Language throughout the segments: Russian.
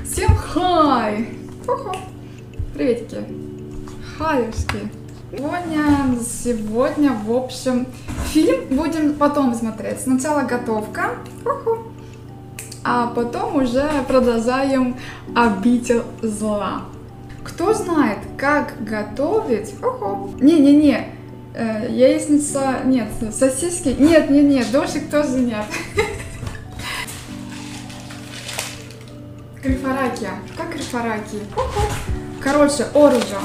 Всем хай! Приветики! Хаюшки! Сегодня, в общем, фильм будем потом смотреть. Сначала готовка, а потом уже продолжаем «Обитель зла». Кто знает, как готовить... Не-не-не, яичница... Нет, сосиски... Нет, дошик тоже нет. Крифоракия. Как крифоракия? Короче, оружие.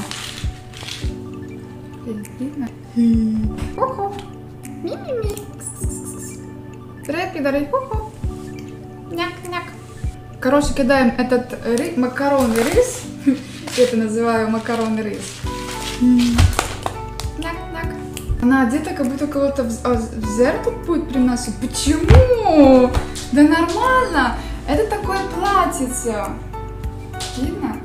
Ми-ми-ми. Привет, пидоры. Няк-няк. Короче, кидаем этот макаронный рис. Это называю макаронный рис. Няк-няк. Она одета, как будто кого-то в зеркало будет приносить. Почему? Да нормально. Это такое платьице. Видно?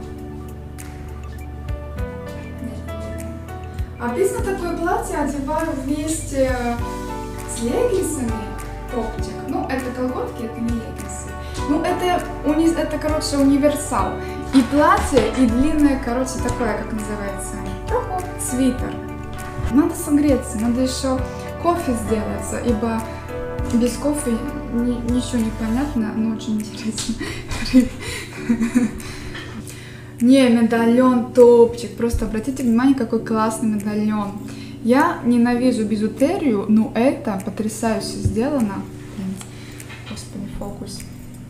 Обычно такое платье одеваю вместе с леггинсами, топчик. Ну, это колготки, это не леггинсы. Ну, это, короче, универсал. И платье, и длинное, короче, такое, как называется, свитер. Надо согреться, надо еще кофе сделать, ибо без кофе ничего не понятно, но очень интересно. Не, медальон топчик. Просто обратите внимание, какой классный медальон. Я ненавижу бижутерию, но это потрясающе сделано. Господи, фокус.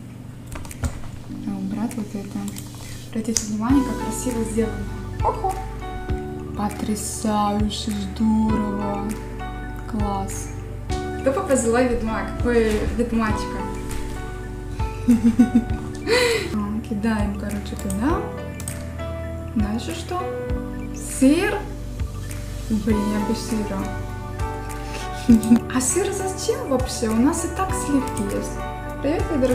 Убрать вот это. Обратите внимание, как красиво сделано. Потрясающе, здорово. Класс. Кто попросила ведьмак? Ой, ведьмачка. Кидаем, короче, туда. Дальше что? Сыр? Блин, я без сыра. А сыр зачем вообще? У нас и так сливки есть. Привет, Федор.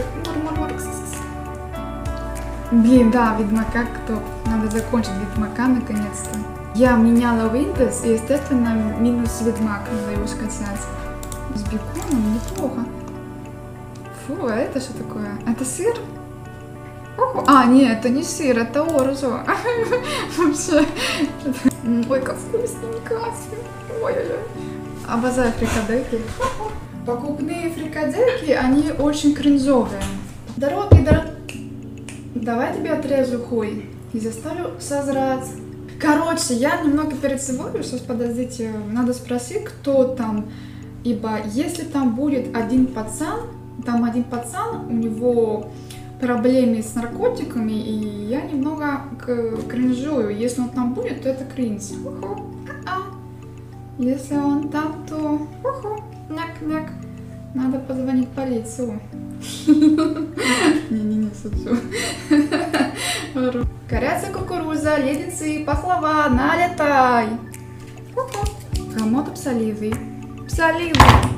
Блин, да, ведьмака кто? Надо закончить ведьмака наконец-то. Я меняла Windows и, естественно, минус ведьмак надо его скачать. С беконом неплохо. Фу, а это что такое? Это сыр? А, нет, это не сыр, это оружие. Вообще. Ой, как вкусненько. Ой-ой-ой. Обожаю фрикадельки. Покупные фрикадельки, они очень кринжовые. Здорово, пидор. Давай тебе отрежу хуй и заставлю созрать. Короче, я немного перед собой, сейчас подождите, надо спросить, кто там. Ибо если там будет один пацан, у него проблемы с наркотиками, и я немного кринжую. Если он там будет, то это кринж. Если он там, то няк-няк. Надо позвонить полицию. Не-не-не, шучу. Горячая кукуруза, леденцы, пахлава, налетай. Хомут псоливый. Псоливый.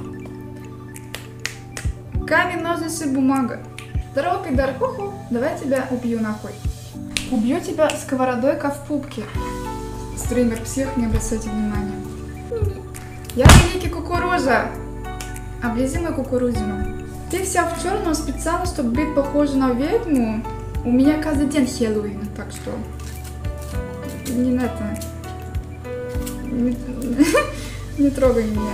Камень, ножницы, бумага. Здорово, пидор. Давай тебя убью нахуй. Убью тебя сковородой-ка в пупке. Стример псих, не обращайте внимания. Я великий кукуруза. Облизи мою кукурузину. Ты вся в черном специально, чтобы быть похожа на ведьму. У меня каждый день Хэллоуин, так что... Не это... Не трогай меня.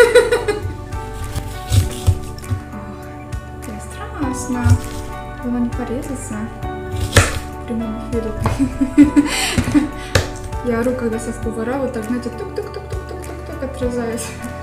Это страшно. Она не порезается. В прямом эфире. Я ору, когда со повара вот так, знаете, тук-тук-тук-тук-тук-тук отрезаюсь.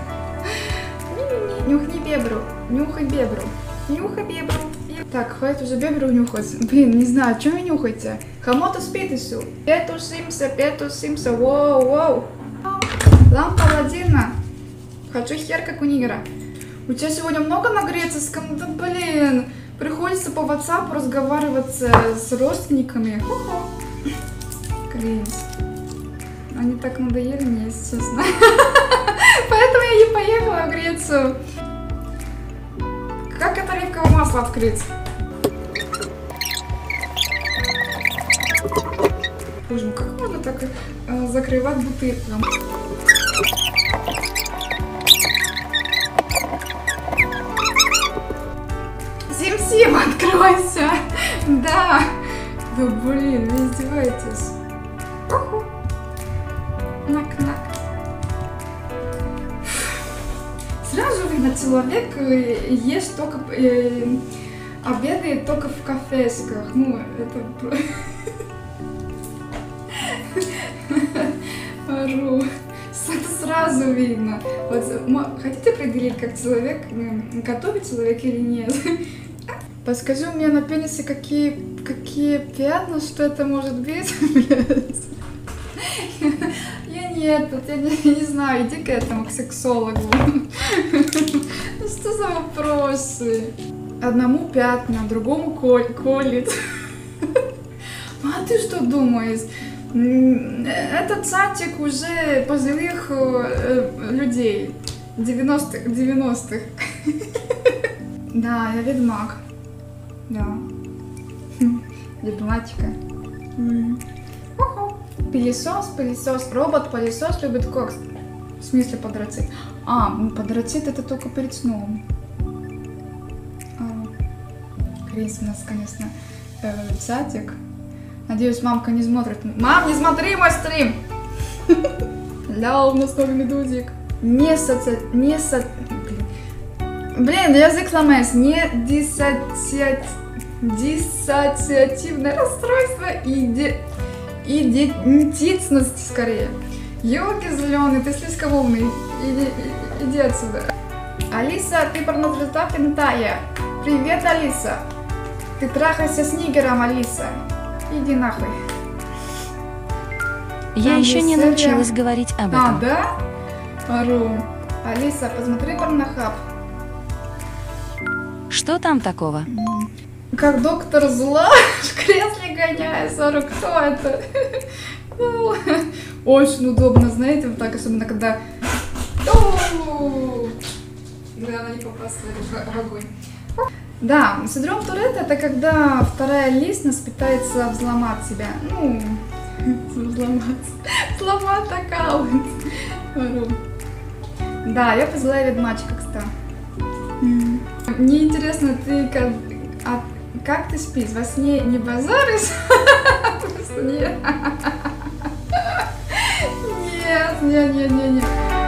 Нюхни бебру. Нюхай бебру. Нюхай бебру. Так, хватит уже бебру нюхать. Блин, не знаю, что вы нюхаете? Хамоту спитису. Петусимся, воу-воу. Лампа Аладдина. Хочу хер, как у нигера. У тебя сегодня много на греческом? Да блин. Приходится по WhatsApp разговаривать с родственниками. Кринж. Они так надоели мне, если честно. Поэтому я не поехала в Грецию. Как это оливковое масло открыть? Боже мой, как можно так закрывать бутылку? Сим-Сим, откройся! Да! Да блин, вы издеваетесь. Нак-нак. Сразу видно, человек ест только, обедает только в кафешках. Ну, это... Ору. Это сразу видно. Вот, хотите определить, как человек, готовит человек или нет? Подскажи у меня на пенисе, какие пятна, что это может быть? Я нет, я не знаю, иди к этому, к сексологу. Что за вопросы? Одному пятна, другому колет. А ты что думаешь? Этот садик уже пожилых людей. 90-х. Да, я ведьмак. Да. Ведьмачка. Пылесос. Робот-пылесос любит кокс. В смысле подрацит? Подрацит это только перед сном. Крис у нас, конечно, садик. Надеюсь, мамка не смотрит. Мам, не смотри мой стрим! Ля, у нас новый медузик. Блин, язык сломаюсь. Не диссоциативное расстройство и идентичность скорее. Ёлки зеленый, ты слишком умный. Иди отсюда. Алиса, ты порнозвезда Пентая. Привет, Алиса. Ты трахайся с нигером, Алиса. Иди нахуй. Я еще не научилась говорить об этом. Да? Ору. Алиса, посмотри порнохаб. Что там такого? Как доктор зла в кресле гоняется. Ору, кто это? Очень удобно, знаете, вот так, особенно когда... Главное не попасть в огонь. Да, синдром Туретта — это когда вторая личность пытается взломать себя. Ну, взломать аккаунт. Да, я пожилая ведьмачка, кстати. Мне интересно, ты как ты спишь? Во сне не базаришь? Нет. Нет.